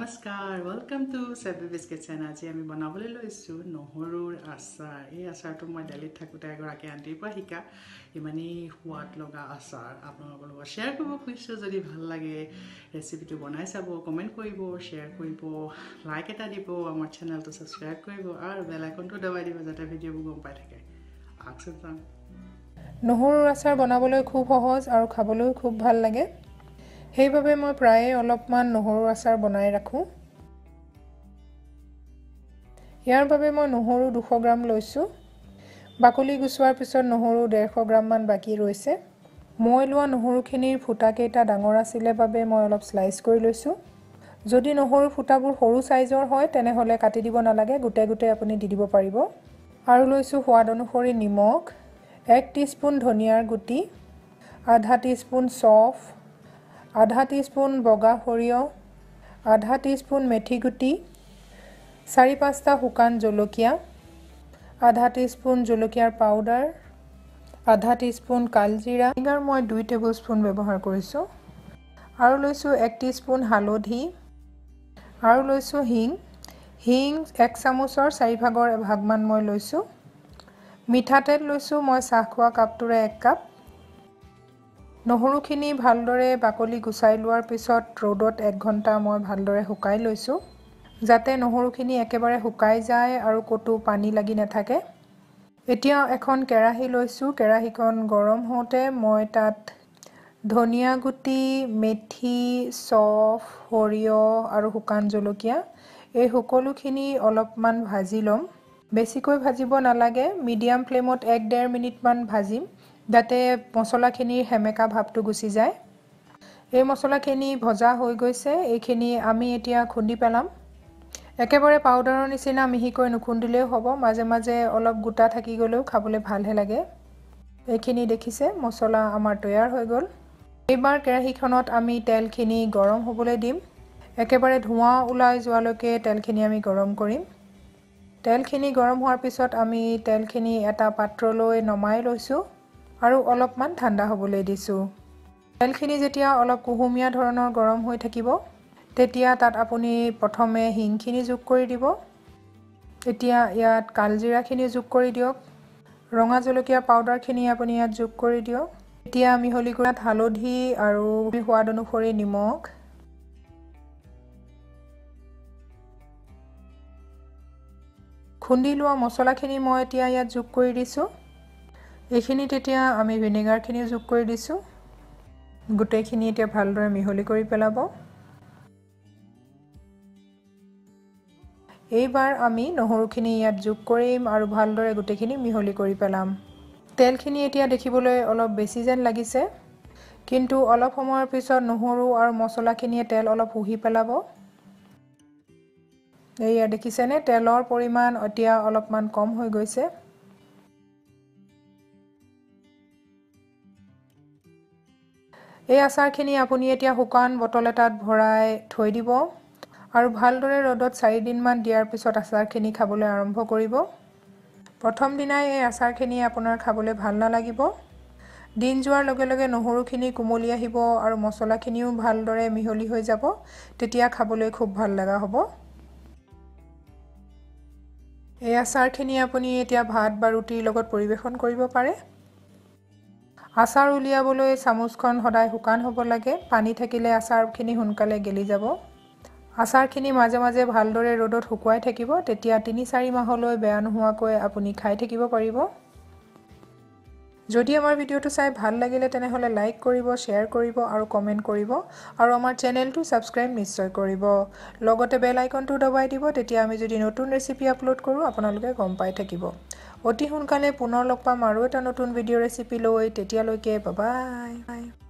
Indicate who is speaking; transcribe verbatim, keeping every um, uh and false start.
Speaker 1: Namaskar, welcome to Babi's Kitchen. আজি আমি বনাবলৈ লৈছো নহৰুৰ আচাৰ। এই আচাৰটো মই দিল্লীত থাকোতে এগৰাকী আন্টিৰ পৰা শিকা ইমানেই সোৱাদ লগা আচাৰ আপোনালোকৰ লগত শ্বেয়াৰ কৰিব খুজিছো। যদি ভাল লাগে ৰেচিপিটো বনাই চাব, কমেন্ট কৰিব, শ্বেয়াৰ কৰিব, লাইক এটা দিব, আমাৰ চেনেলটো সাবস্ক্ৰাইব কৰিব আৰু বেল আইকনটো দবাই দিব যাতে ভিডিঅ'বোৰ গম পাই থাকে। আকচন
Speaker 2: নহৰুৰ আচাৰ বনাবলৈ খুব সহজ আৰু খাবলৈ খুব ভাল লাগে। সেইবাবে মই প্ৰায়ে অলপমান নহৰুৰ আচাৰ বনাই ৰাখোঁ। ইয়াৰ বাবে মই নহৰু দুশ গ্ৰাম লৈছোঁ। বাকলি গুচোৱাৰ পিছত নহৰু ডেৰশ গ্ৰাম মান বাকি ৰৈছে। মই লোৱা নহৰুখিনিৰ ফুটাকেইটা ডাঙৰ আছিলে বাবে মই অলপ স্লাইচ কৰি লৈছোঁ। যদি নহৰু ফুটাবোৰ সৰু সাইজৰ হয় তেনেহলে কাটি দিব নালাগে, গুটে গুটে আপুনি দি দিব পাৰিব। আৰু লৈছোঁ সোৱাদ অনুসৰি নিমখ, এক টিস্পুন ধনিয়াৰ গুটি, আধা টিস্পুন চফ, আধা টিস্পুন বগা সৰিয়হ, আধা টিস্পুন মেথি গুটি, চাৰি পাঁচটা শুকান জলকীয়া, আধা টিস্পুন জলকীয়াৰ পাউডাৰ, আধা টিস্পুন কালজিৰা, ভিনেগাৰ মই দুই টেবুলস্পুন ব্যৱহাৰ কৰিছোঁ, আৰু লৈছোঁ এক টিস্পুন হালধি, আৰু লৈছোঁ হিং। হিং এক চামুচৰ চাৰি ভাগৰ এভাগমান মই লৈছোঁ। মিঠাতেল লৈছোঁ মই চাহ খোৱা কাপটোৰে এক কাপ। নহৰুখিনি ভালদৰে বাকলি গুচাই লোৱাৰ পিছত ৰ'দত এক ঘণ্টা মই ভালদৰে শুকাই লৈছোঁ যাতে নহৰুখিনি একেবাৰে শুকাই যায় আৰু কতো পানী লাগি নাথাকে। এতিয়া এখন কেৰাহী লৈছোঁ। কেৰাহীখন গৰম হওঁতে মই তাত ধনিয়া গুটি, মেথি, চফ, সৰিয়হ আৰু শুকান জলকীয়া এই সকলোখিনি অলপমান ভাজি ল'ম। বেছিকৈ ভাজিব নালাগে, মিডিয়াম ফ্লেমত এক ডেৰ মিনিটমান ভাজিম যাতে মছলাখিনিৰ হেমেকা ভাৱটো গুচি যায়। এই মছলাখিনি ভজা হৈ গৈছে, এইখিনি আমি এতিয়া খুন্দি পেলাম। একেবাৰে পাউডাৰৰ নিচিনা মিহিকৈ নুখুন্দিলেও হ'ব, মাজে মাজে অলপ গোটা থাকি গ'লেও খাবলৈ ভালহে লাগে। এইখিনি দেখিছে মছলা আমাৰ তৈয়াৰ হৈ গ'ল। এইবাৰ কেৰাহীখনত আমি তেলখিনি গৰম হ'বলৈ দিম। একেবাৰে ধোঁৱা ওলাই যোৱালৈকে তেলখিনি আমি গৰম কৰিম। তেলখিনি গৰম হোৱাৰ পিছত আমি তেলখিনি এটা পাত্ৰলৈ নমাই লৈছোঁ আৰু অলপমান ঠাণ্ডা হ'বলৈ দিছোঁ। তেলখিনি যেতিয়া অলপ কুহুমীয়া ধৰণৰ গৰম হৈ থাকিব তেতিয়া তাত আপুনি প্ৰথমে হিংখিনি যোগ কৰি দিব। এতিয়া ইয়াত কালজিৰাখিনি যোগ কৰি দিয়ক। ৰঙা জলকীয়া পাউডাৰখিনি আপুনি ইয়াত যোগ কৰি দিয়ক। এতিয়া মিহলি কৰাত হালধি আৰু সোৱাদ অনুসৰি নিমখ, খুন্দি লোৱা মছলাখিনি মই এতিয়া ইয়াত যোগ কৰি দিছোঁ। এইখিনিত এতিয়া আমি ভিনেগাৰখিনি যোগ কৰি দিছোঁ। গোটেইখিনি এতিয়া ভালদৰে মিহলি কৰি পেলাব। এইবাৰ আমি নহৰুখিনি ইয়াত যোগ কৰিম আৰু ভালদৰে গোটেইখিনি মিহলি কৰি পেলাম। তেলখিনি এতিয়া দেখিবলৈ অলপ বেছি যেন লাগিছে, কিন্তু অলপ সময়ৰ পিছত নহৰু আৰু মছলাখিনিয়ে তেল অলপ শুহি পেলাব। এয়া দেখিছেনে তেলৰ পৰিমাণ এতিয়া অলপমান কম হৈ গৈছে। এই আচাৰখিনি আপুনি এতিয়া শুকান বটল এটাত ভৰাই থৈ দিব আৰু ভালদৰে ৰ'দত চাৰি দিনমান দিয়াৰ পিছত আচাৰখিনি খাবলৈ আৰম্ভ কৰিব। প্ৰথম দিনাই এই আচাৰখিনি আপোনাৰ খাবলৈ ভাল নালাগিব। দিন যোৱাৰ লগে লগে নহৰুখিনি কোমলি আহিব আৰু মছলাখিনিও ভালদৰে মিহলি হৈ যাব, তেতিয়া খাবলৈ খুব ভাল লগা হ'ব। এই আচাৰখিনি আপুনি এতিয়া ভাত বা ৰুটিৰ লগত পৰিৱেশন কৰিব পাৰে। আচাৰ উলিয়াবলৈ চামুচখন সদায় শুকান হ'ব লাগে, পানী থাকিলে আচাৰখিনি সোনকালে গেলি যাব। আচাৰখিনি মাজে মাজে ভালদৰে ৰ'দত শুকুৱাই থাকিব, তেতিয়া তিনি চাৰি মাহলৈ বেয়া নোহোৱাকৈ আপুনি খাই থাকিব পাৰিব। যদি আমাৰ ভিডিঅ'টো চাই ভাল লাগিলে তেনেহ'লে লাইক কৰিব, শ্বেয়াৰ কৰিব আৰু কমেণ্ট কৰিব আৰু আমাৰ চেনেলটো ছাবস্ক্ৰাইব নিশ্চয় কৰিব। লগতে বেল আইকনটো দবাই দিব, তেতিয়া আমি যদি নতুন ৰেচিপি আপলোড কৰোঁ আপোনালোকে গম পাই থাকিব। অতি সোনকালে পুনৰ লগ পাম আৰু এটা নতুন ভিডিঅ' ৰেচিপি লৈ। তেতিয়ালৈকে বাই বাই।